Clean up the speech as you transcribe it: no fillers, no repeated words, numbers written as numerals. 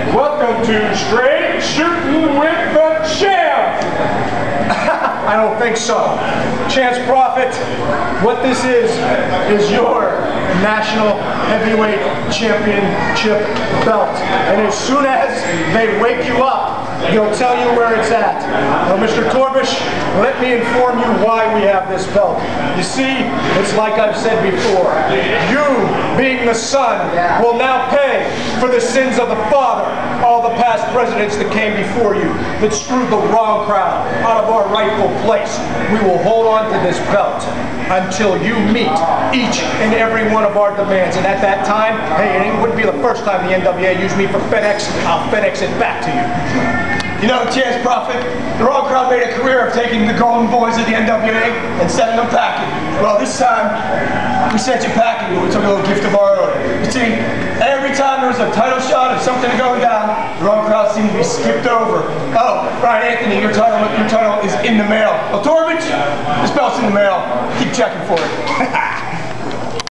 Welcome to Straight Shooting with the Champ. I don't think so. Chance Prophet, what this is your National Heavyweight Championship belt. And as soon as they wake you up, he'll tell you where it's at. Now, Mr. Torbish, let me inform you why we have this belt. You see, it's like I've said before. You, being the son, will now pay for the sins of the father. All the past presidents that came before you, that screwed the wrong crowd out of our rightful place. We will hold on to this belt until you meet each and every one of our demands. And at that time, hey, it wouldn't be the first time the NWA used me for FedEx. I'll FedEx it back to you. You know, Chance Prophet, the Raw crowd made a career of taking the golden boys of the NWA and sending them packing. Well, this time, we sent you packing, but we took a little gift of our own. You see, every time there was a title shot or something going down, the Raw crowd seemed to be skipped over. Oh, right, Anthony, your title is in the mail. Well, Torbish, this belt's in the mail. Keep checking for it.